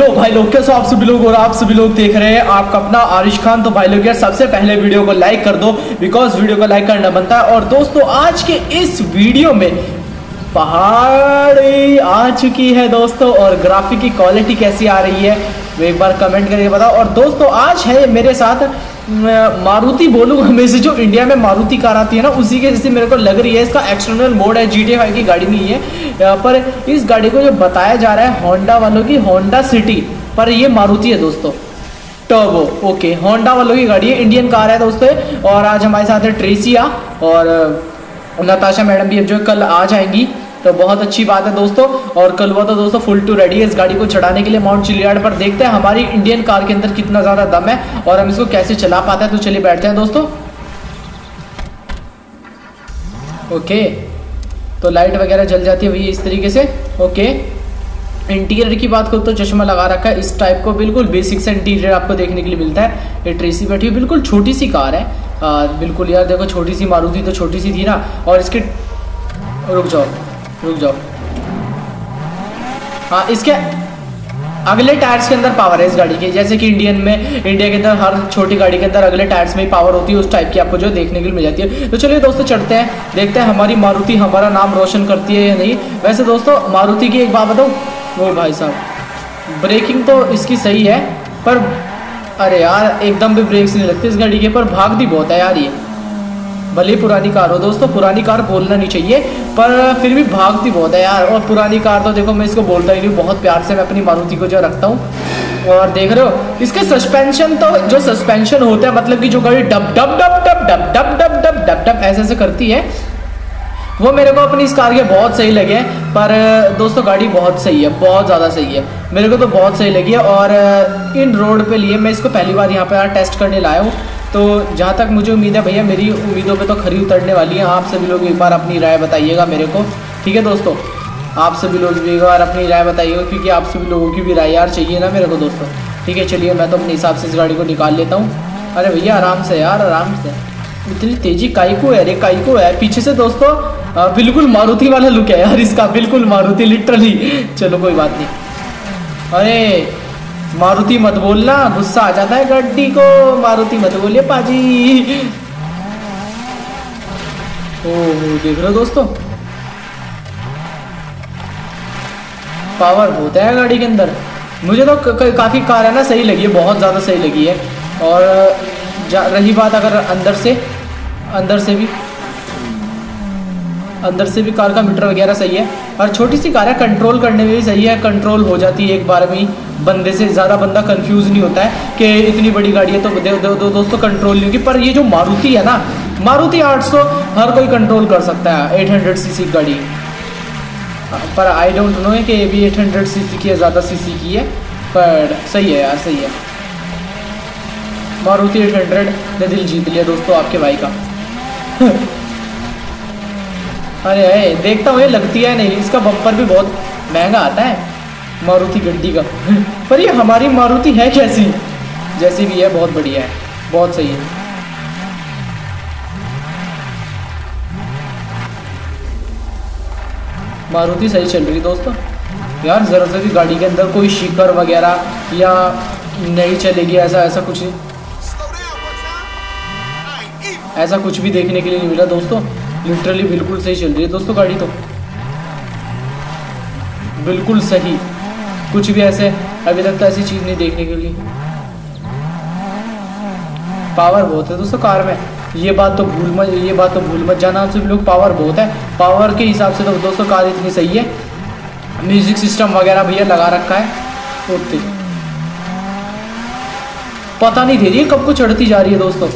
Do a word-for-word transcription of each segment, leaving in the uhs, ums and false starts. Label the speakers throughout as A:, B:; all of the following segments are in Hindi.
A: यो भाई लोग, कैसे आप सभी लोग और आप सभी लोग देख रहे हैं आपका अपना आरिश खान। तो भाई लोग यार सबसे पहले वीडियो को लाइक कर दो, बिकॉज वीडियो को लाइक करना बनता है। और दोस्तों आज के इस वीडियो में पहाड़ी आ चुकी है दोस्तों, और ग्राफिक की क्वालिटी कैसी आ रही है वो एक बार कमेंट करके बताओ। और दोस्तों आज है मेरे साथ मारुति बोलूँगा मैं से, जो इंडिया में मारुति कार आती है ना उसी के जैसे मेरे को लग रही है। इसका एक्सटर्नल मोड है, जी टी ए फाइव की गाड़ी नहीं है यहाँ पर। इस गाड़ी को जो बताया जा रहा है होंडा वालों की, होंडा सिटी, पर ये मारुति है दोस्तों, टर्बो। ओके, होंडा वालों की गाड़ी है, इंडियन कार है दोस्तों। और आज हमारे साथ है ट्रेसिया और नताशा मैडम भी जो कल आ जाएंगी, तो बहुत अच्छी बात है दोस्तों। और कल वो तो दोस्तों फुल टू रेडी है इस गाड़ी को चढ़ाने के लिए माउंट चिलियार्ड पर। देखते हैं हमारी इंडियन कार के अंदर कितना ज़्यादा दम है और हम इसको कैसे चला पाते हैं। तो चलिए बैठते हैं दोस्तों। ओके, तो लाइट वगैरह जल जाती है भैया इस तरीके से। ओके, इंटीरियर की बात करूँ तो चश्मा लगा रखा है इस टाइप को, बिल्कुल बेसिक सा इंटीरियर आपको देखने के लिए मिलता है। ये ट्रेसी बैठी है, बिल्कुल छोटी सी कार है। आ, बिल्कुल यार देखो, छोटी सी मारुति तो छोटी सी थी ना। और इसके रुक जाओ रुक जाओ हाँ, इसके अगले टायर्स के अंदर पावर है इस गाड़ी के, जैसे कि इंडियन में इंडिया के अंदर हर छोटी गाड़ी के अंदर अगले टायर्स में ही पावर होती है, उस टाइप की आपको जो देखने के लिए मिल जाती है। तो चलिए दोस्तों चढ़ते हैं, देखते हैं हमारी मारुति हमारा नाम रोशन करती है या नहीं। वैसे दोस्तों मारुति की एक बात बताऊँ, वो भाई साहब ब्रेकिंग तो इसकी सही है, पर अरे यार एकदम भी ब्रेक्स नहीं लगते इस गाड़ी के, पर भागती बहुत है यार ये। भले पुरानी कार हो दोस्तों, पुरानी कार बोलना नहीं चाहिए, पर फिर भी भागती बहुत है यार। और पुरानी कार तो देखो मैं इसको बोलता ही नहीं, बहुत प्यार से मैं अपनी मारुति को जो रखता हूँ। और देख रहे हो इसके सस्पेंशन, तो जो सस्पेंशन होता है मतलब कि जो गाड़ी डब डब डब डब डब डब डब डब डब डब ऐसे ऐसे करती है, वो मेरे को अपनी इस कार के बहुत सही लगे। पर दोस्तों गाड़ी बहुत सही है, बहुत ज़्यादा सही है, मेरे को तो बहुत सही लगी है। और इन रोड पे लिए मैं इसको पहली बार यहाँ पे यार टेस्ट करने लाया हूँ। तो जहाँ तक मुझे उम्मीद है भैया, मेरी उम्मीदों पे तो खरी उतरने वाली है। आप सभी लोग एक बार अपनी राय बताइएगा मेरे को, ठीक है दोस्तों। आप सभी लोग भी एक बार अपनी राय बताइएगा, क्योंकि आप सभी लोगों की भी राय यार चाहिए ना मेरे को दोस्तों, ठीक है। चलिए मैं तो अपने हिसाब से इस गाड़ी को निकाल लेता हूँ। अरे भैया आराम से यार, आराम से, इतनी तेजी काई को है रे, काई को है। पीछे से दोस्तों आ, बिल्कुल मारुति वाला लुक है यार इसका, बिल्कुल मारुति लिटरली। चलो कोई बात नहीं। अरे मारुति मत बोलना, गुस्सा आ जाता है गाड़ी को, मारुति मत बोलिए पाजी। ओह देख रहे हो दोस्तों, पावर बहुत है गाड़ी के अंदर। मुझे तो काफ़ी कार है ना सही लगी है, बहुत ज़्यादा सही लगी है। और रही बात अगर अंदर से, अंदर से भी अंदर से भी कार का मीटर वगैरह सही है। और छोटी सी कार है, कंट्रोल करने में भी सही है, कंट्रोल हो जाती है एक बार में ही, बंदे से ज़्यादा बंदा कंफ्यूज नहीं होता है कि इतनी बड़ी गाड़ी है तो दे, दे, दे, दोस्तों कंट्रोल नहीं होगी। पर ये जो मारुति है ना, मारुति आठ सौ हर कोई कंट्रोल कर सकता है, एट हंड्रेड सी सी गाड़ी। पर आई डोंट नो है कि ये भी एट हंड्रेड सी सी की है, ज़्यादा सी सी की है, पर सही है यार, सही है। मारुति एट हंड्रेड ने दिल जीत लिया दोस्तों आपके भाई का। अरे अरे देखता हूँ ये लगती है नहीं, इसका बम्पर भी बहुत महंगा आता है मारुति गड्डी का। पर ये हमारी मारुति है कैसी, जैसी भी है बहुत बढ़िया है, बहुत सही है। मारुति सही चल रही है दोस्तों यार। ज़रा सा भी गाड़ी के अंदर कोई शिकर वगैरह या नहीं चलेगी, ऐसा ऐसा कुछ नहीं, ऐसा कुछ भी देखने के लिए नहीं मिला दोस्तों। लिटरली बिल्कुल सही चल रही है दोस्तों गाड़ी, तो बिल्कुल सही, कुछ भी ऐसे अभी तक तो ऐसी चीज़ नहीं देखने के लिए। पावर बहुत है दोस्तों कार में, ये बात तो भूल मत ये बात तो भूल मत जाना सभी लोग, पावर बहुत है। पावर के हिसाब से तो दोस्तों कार इतनी सही है। म्यूजिक सिस्टम वगैरह भैया लगा रखा है, ओके। पता नहीं दे रही है कब को चढ़ती जा रही है दोस्तों।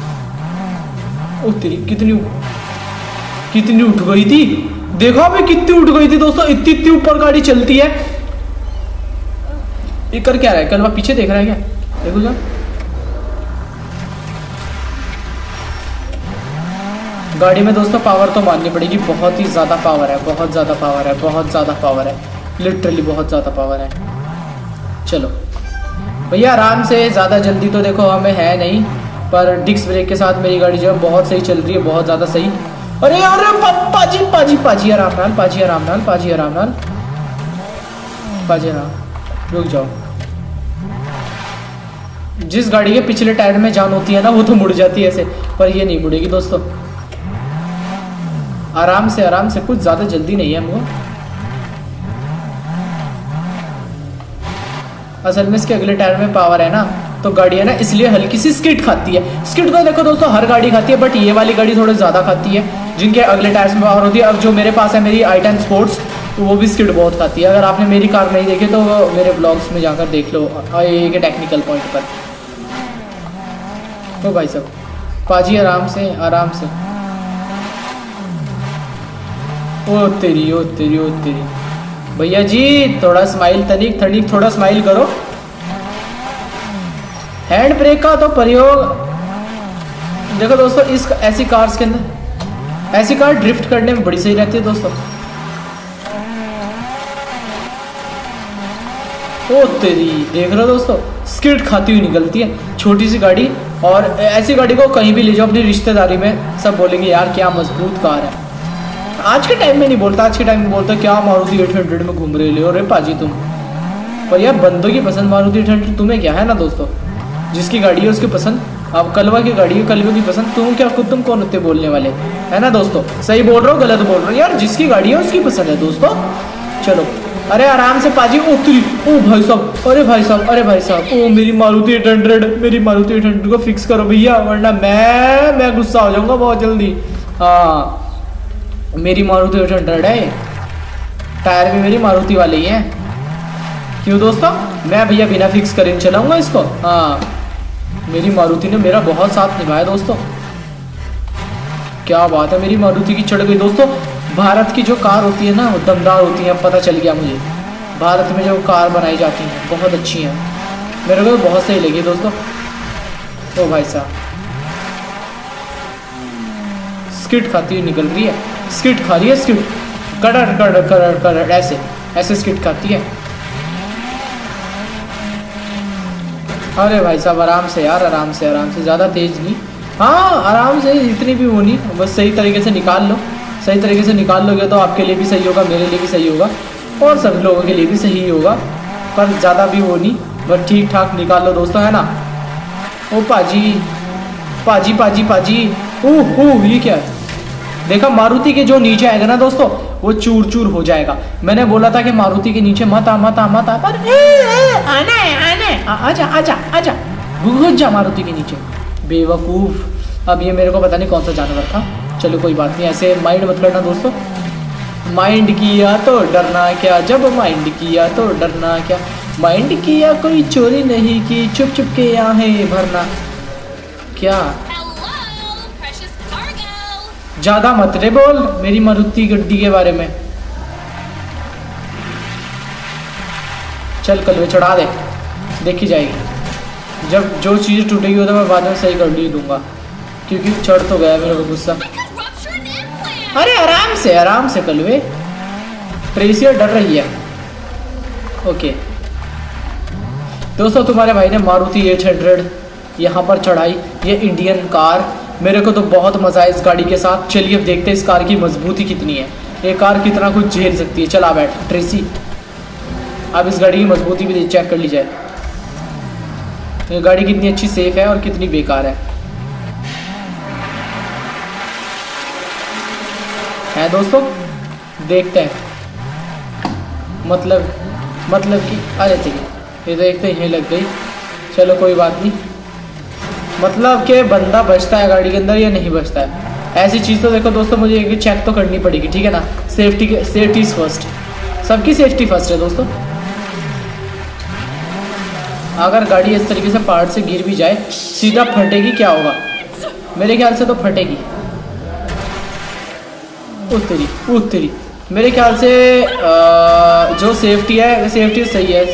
A: ओ तेरी कितनी कितनी उठ गई थी, देखो अभी कितनी उठ गई थी दोस्तों, इतनी इतनी ऊपर गाड़ी चलती है। ये कर क्या रहा है, कल वह पीछे देख रहा है क्या, देखो जा। गाड़ी में दोस्तों पावर तो माननी पड़ेगी, बहुत ही ज़्यादा पावर है, बहुत ज़्यादा पावर है, बहुत ज़्यादा पावर है, लिटरली बहुत ज़्यादा पावर है। चलो भैया आराम से, ज़्यादा जल्दी तो देखो हमें है नहीं, पर डिस्क ब्रेक के साथ मेरी गाड़ी जो है बहुत सही चल रही है, बहुत ज़्यादा सही। अरे यार पाजी पाजी पाजी आराम नाल, पाजी आराम नाल, पाजी आराम नाल, पाजी आराम, रुक जाओ। जिस गाड़ी के पिछले टायर में जान होती है ना वो तो मुड़ जाती है ऐसे, पर ये नहीं मुड़ेगी दोस्तों। आराम से आराम से, कुछ ज्यादा जल्दी नहीं है हमको। असल में इसके अगले टायर में पावर है ना, तो गाड़ी है ना इसलिए हल्की सी स्किड खाती है। स्किड तो देखो दोस्तों हर गाड़ी खाती है, बट ये वाली गाड़ी थोड़ी ज़्यादा खाती है, जिनके अगले टायर्स में पावर होती है। अब जो मेरे पास है मेरी आई टेन स्पोर्ट्स, तो वो भी स्किड बहुत खाती है। अगर आपने मेरी कार नहीं देखी तो मेरे ब्लॉग्स में जाकर देख लो ये के टेक्निकल पॉइंट पर। तो भाई साहब पाजी आराम से आराम से। ओ तेरी ओ तेरी ओ तेरी भैया जी, थोड़ा स्माइल, तनिक तनिक थोड़ा स्माइल करो। हैंड ब्रेक का तो प्रयोग देखो दोस्तों, इस ऐसी कार्स के अंदर, ऐसी कार ड्रिफ्ट करने में बड़ी सही रहती है दोस्तों। ओ तेरी, देख रहे हो दोस्तों स्किड खाती हुई निकलती है छोटी सी गाड़ी। और ऐसी गाड़ी को कहीं भी ले जाओ अपनी रिश्तेदारी में, सब बोलेंगे यार क्या मजबूत कार है। आज के टाइम में नहीं बोलता, आज के टाइम में बोलता क्या मारुति एट हंड्रेड में घूम रहे हो रे पाजी तुम। पर यार बंदों की पसंद मारुति एट हंड्रेड, तुम्हें क्या है ना दोस्तों, जिसकी गाड़ी है उसकी पसंद। अब कलवा की गाड़ी है, कलवा की पसंद, तुम क्या खुद तुम कौन होते बोलने वाले, है ना दोस्तों। सही बोल रहे हो गलत बोल रहे हो यार, जिसकी गाड़ी है उसकी पसंद है दोस्तों। चलो अरे आराम से पाजी। ओ तुरी, ओ भाई साहब, अरे भाई साहब, अरे भाई साहब, ओ मेरी मारुति एट हंड्रेड, मेरी मारुति एट हंड्रेड को फिक्स करो भैया, वरना मैं मैं गुस्सा हो जाऊंगा बहुत जल्दी। हाँ मेरी मारुति एट हंड्रेड है, टायर भी मेरी मारुति वाले ही हैं। क्यों दोस्तों, मैं भैया बिना फिक्स करे चलाऊंगा इसको। हाँ मेरी मारुति ने मेरा बहुत साथ निभाया दोस्तों, क्या बात है। मेरी मारुति की चढ़ गई दोस्तों। भारत की जो कार होती है ना वो दमदार होती है, पता चल गया मुझे। भारत में जो कार बनाई जाती हैं बहुत अच्छी हैं, मेरे को बहुत सही लगी दोस्तों। ओ भाई साहब स्किड खाती हुई निकल रही है, स्किड खा रही है, स्किड कड़र कड़र कड़र कड़र ऐसे ऐसे स्किड खाती है। अरे भाई साहब आराम से यार, आराम से आराम से, ज़्यादा तेज नहीं। हाँ आराम से, इतनी भी वो नहीं, बस सही तरीके से निकाल लो। सही तरीके से निकाल लोगे तो आपके लिए भी सही होगा, मेरे लिए भी सही होगा, और सभी लोगों के लिए भी सही होगा। पर ज़्यादा भी वो नहीं, बस ठीक ठाक निकाल लो दोस्तों, है ना। ओ पाजी पाजी पाजी पाजी, ओह ओह ये क्या है। देखा मारुति के जो नीचे आएगा ना दोस्तों वो चूर चूर हो जाएगा। मैंने बोला था कि मारुति के नीचे मत आ मत आ मत आ, पर ए, ए, आना है आना है, आजा आजा आजा, घुस जा मारुति के नीचे बेवकूफ़। अब ये मेरे को पता नहीं कौन सा जानवर था, चलो कोई बात नहीं, ऐसे माइंड मत करना दोस्तों। माइंड किया तो डरना क्या, जब माइंड किया तो डरना क्या, माइंड किया कोई चोरी नहीं की, चुप चुप के आहें भरना क्या। ज्यादा मत रे बोल मेरी मारुति गड्डी के बारे में। चल कल वे चढ़ा दे, देखी जाएगी। जब जो चीज़ टूटेगी वो तो मैं बाद में सही कर ही दूंगा, क्योंकि चढ़ तो गया मेरे को गुस्सा। अरे आराम से आराम से कलवे, ट्रेसी डर रही है। ओके दोस्तों, तुम्हारे भाई ने मारुति एट हंड्रेड यहाँ पर चढ़ाई, ये इंडियन कार। मेरे को तो बहुत मज़ा है इस गाड़ी के साथ। चलिए अब देखते हैं इस कार की मजबूती कितनी है, ये कार कितना कुछ झेल सकती है। चला बैठ ट्रेसी, अब इस गाड़ी की मजबूती भी चेक कर ली जाए, ये गाड़ी कितनी अच्छी सेफ है और कितनी बेकार है है दोस्तों। देखते हैं, मतलब मतलब कि अरे ठीक है, ये देखते हैं लग गई, चलो कोई बात नहीं। मतलब कि बंदा बचता है गाड़ी के अंदर या नहीं बचता है, ऐसी चीज़ तो देखो दोस्तों मुझे एक चेक तो करनी पड़ेगी, ठीक है ना। सेफ्टी के सेफ्टी इज़ फर्स्ट, सबकी सेफ्टी फर्स्ट है दोस्तों। अगर गाड़ी इस तरीके से पहाड़ से गिर भी जाए सीधा फटेगी, क्या होगा, मेरे ख्याल से तो फटेगी। उत्तरी उत्तरी मेरे ख्याल से आ, जो सेफ्टी है सेफ्टी सही है।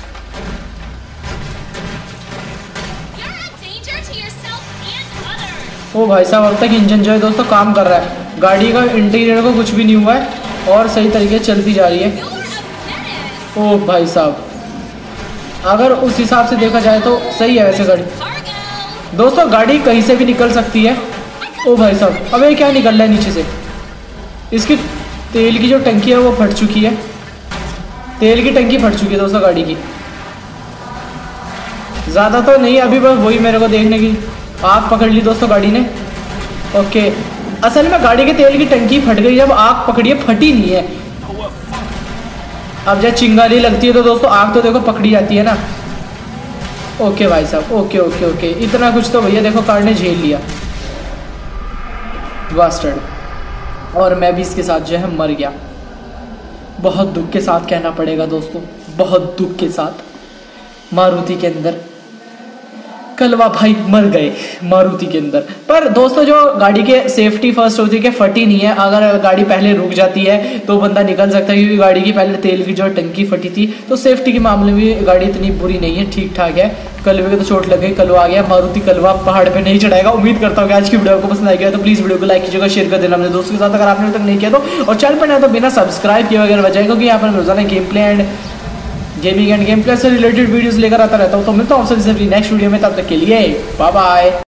A: ओ भाई साहब अब तक इंजन जो है दोस्तों काम कर रहा है, गाड़ी का इंटीरियर को कुछ भी नहीं हुआ है और सही तरीके से चलती जा रही है। ओ भाई साहब अगर उस हिसाब से देखा जाए तो सही है वैसे गाड़ी दोस्तों, गाड़ी कहीं से भी निकल सकती है। ओ भाई साहब अब ये क्या निकल रहा है नीचे से, इसकी तेल की जो टंकी है वो फट चुकी है, तेल की टंकी फट चुकी है दोस्तों गाड़ी की। ज़्यादा तो नहीं, अभी बस वही मेरे को देखने की। आग पकड़ ली दोस्तों गाड़ी ने। ओके, असल में गाड़ी के तेल की टंकी फट गई, जब आग पकड़ी है, फटी नहीं है। अब जब चिंगारी लगती है तो दोस्तों आग तो देखो पकड़ी जाती है ना। ओके भाई साहब, ओके ओके ओके, इतना कुछ तो भैया देखो कार ने झेल लिया। बास्टर्ड। और मैं भी इसके साथ जो है मर गया। बहुत दुख के साथ कहना पड़ेगा दोस्तों, बहुत दुख के साथ। मारुति के अंदर कलवा भाई मर गए मारुति के अंदर। पर दोस्तों जो गाड़ी के सेफ्टी फर्स्ट होती है कि फटी नहीं है। अगर गाड़ी पहले रुक जाती है तो बंदा निकल सकता है, क्योंकि गाड़ी की पहले तेल की जो टंकी फटी थी। तो सेफ्टी के मामले में गाड़ी इतनी बुरी नहीं है, ठीक ठाक है। कलवे को तो चोट लग गई, कलवा आ गया। मारुति कलवा पहाड़ पे नहीं चढ़ाएगा। उम्मीद करता हूँ कि आज की वीडियो को पसंद आएगा, तो प्लीज़ वीडियो को लाइक कीजिएगा, शेयर कर देना अपने दोस्तों के साथ अगर आपने अभी तक नहीं किया तो। और चैनल पर नया तो बिना सब्सक्राइब किए वगैरह बजाएगा, क्योंकि यहाँ पर रोजाना game play and gaming and game play से रिलेटेड वीडियोस लेकर आता रहता हूँ। तो मिलता हूँ आपसे नेक्स्ट वीडियो में, तब तक के लिए बाय बाय।